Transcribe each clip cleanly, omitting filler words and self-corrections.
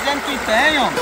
dizendo que tem, ó.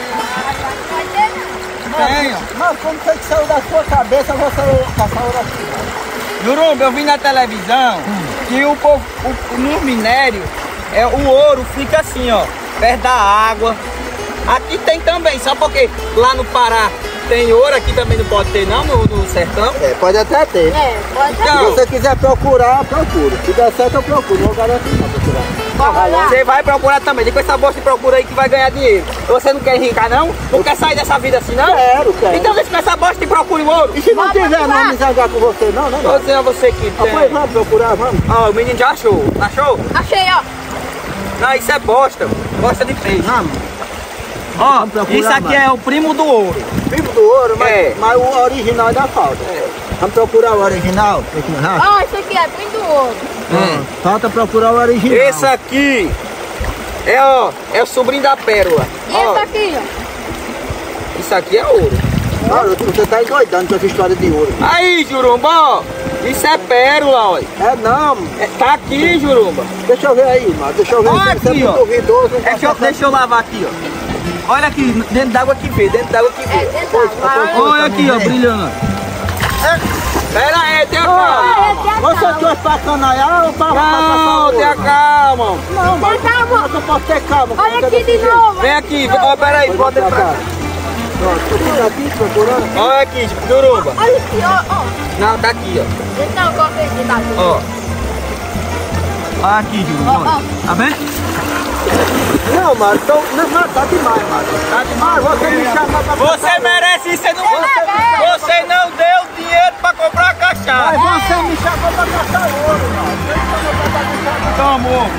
Tem, ó. Mas como foi que saiu da sua cabeça você caçar ouro aqui? Jurumba, eu vi na televisão que o povo, no minério, o ouro fica assim, ó, perto da água. Aqui tem também, só porque lá no Pará tem ouro, aqui também não pode ter não, no sertão. É, pode até ter. É, pode ter. Se você quiser procurar, procura. Se der certo, eu procuro. Não garanto não procurar. Você vai procurar também, depois essa bolsa de procura aí que vai ganhar dinheiro. Você não quer enricar não? Não quer sair dessa vida assim não? Quero. Então deixa com essa bolsa e procure o ouro. E se não tiver, não me zangar com você não, né? Vou dizer a você que tem. Pois vamos procurar, vamos. Ó, o menino já achou. Achou? Achei, ó. Não, isso é bosta. Bosta de peixe. Vamos. Ó, procurar, isso aqui mano. é o primo do ouro. Vivo do ouro, É. mas o original ainda falta. Vamos procurar o original. Ó, isso aqui é bem do ouro. Falta procurar o original. Esse aqui é o sobrinho da pérola. E Ó, esse aqui, ó. isso aqui é ouro. Olha, você tá endoidando com essa história de ouro. Aí, Jurumba, ó. Isso é pérola, ó. É não. Tá aqui, Jurumba. Deixa eu ver aí, mano. Deixa eu ver. Olha Você é aqui, muito ó. duvidoso. Deixa eu lavar aqui, ó. Olha aqui, dentro d'água que vê, dentro d'água que É, vê. dentro da Olha aqui, ó, brilhando. Pera aí, tenha calma. Você trouxe pra canaiar ou pra Não, tenha calma. Não, mas Tenha calma. mas eu posso ter calma. Olha aqui de novo. Vem aqui, ó, pera aí, bota ele pra cá. Pronto, procura aqui, procurando. Olha aqui, Jurumba. Olha aqui, ó. Não, tá aqui, ó. Então, coloquei aqui, tá aqui. Ó. Olha aqui, Jurumba. Tá vendo? Não, mano, então, não, tá demais, mano. Tá demais, você me chama pra Você merece isso, você não deu dinheiro pra comprar cachaça. Mas você me chamou pra caçar ouro, mano. Você me chamou pra caçar ouro. Tomou.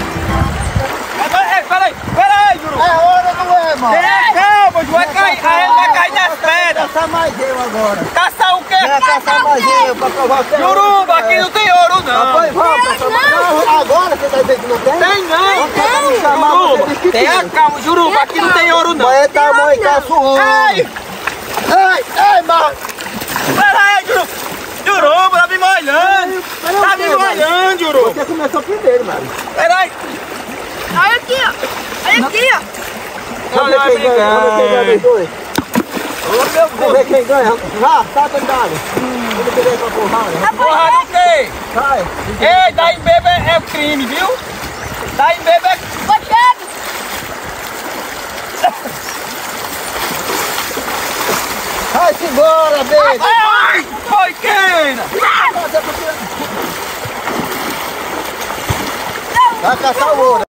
Pera aí, Jurumba. É ouro ou não é, mano? Calma, vai cair, aí ele vai cair nas pedras. Caçar mais eu agora. Caçar o quê? Quer caçar mais eu pra provar que é ouro. Jurumba, aqui não tem ouro, não. Pois vamos, não, agora você vai ver que não tem? Tem não. Você vai me chamar, você Jurumba, diz que tenha tem. calma, Jurumba, aqui não tem ouro, não. Mas é tamanho e caço ouro. Ai, mano. Pera aí, Jurumba. Jurumba, tá me molhando. Tá me molhando, Jurumba. Você começou primeiro, mano. Pera aí. Olha aqui, ó. Olha aqui, ó. Não, não, é Vamos ver quem ganha os dois. Ô, meu Vamos ver quem ganha. Vá, tá tentado. Vamos querer pra porrada. porra, não tem. Sai. Ei, dar em bebê é crime, viu? Dar em bebê é... Pochado. Vai-se embora, beijo. Ai, foi quem? Vai caçar o ouro.